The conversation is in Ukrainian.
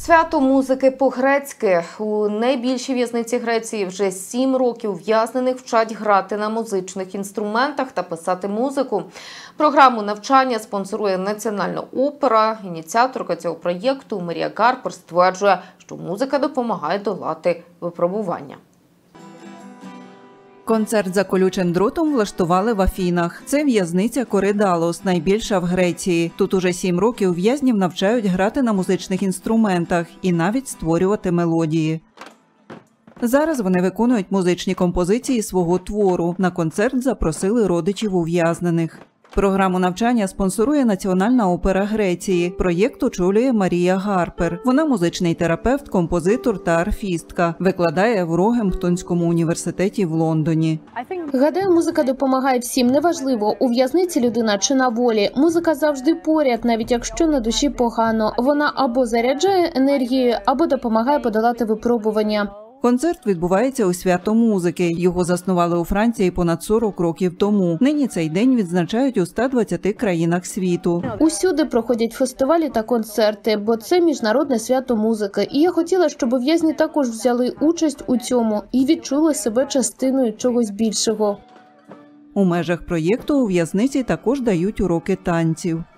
Свято музики по-грецьки. У найбільшій в'язниці Греції вже 7 років ув'язнених вчать грати на музичних інструментах та писати музику. Програму навчання спонсорує Національна опера. Ініціаторка цього проєкту Марія Гарпер стверджує, що музика допомагає долати випробування. Концерт за колючим дротом влаштували в Афінах. Це в'язниця Коридалос, найбільша в Греції. Тут уже 7 років в'язнів навчають грати на музичних інструментах і навіть створювати мелодії. Зараз вони виконують музичні композиції свого твору. На концерт запросили родичів ув'язнених. Програму навчання спонсорує Національна опера Греції. Проєкт очолює Марія Гарпер. Вона музичний терапевт, композитор та арфістка. Викладає в Рогемптонському університеті в Лондоні. Гадаю, музика допомагає всім. Неважливо, у в'язниці людина чи на волі. Музика завжди поряд, навіть якщо на душі погано. Вона або заряджає енергією, або допомагає подолати випробування. Концерт відбувається у свято музики. Його заснували у Франції понад 40 років тому. Нині цей день відзначають у 120 країнах світу. Усюди проходять фестивалі та концерти, бо це міжнародне свято музики. І я хотіла, щоб в'язні також взяли участь у цьому і відчули себе частиною чогось більшого. У межах проєкту у в'язниці також дають уроки танців.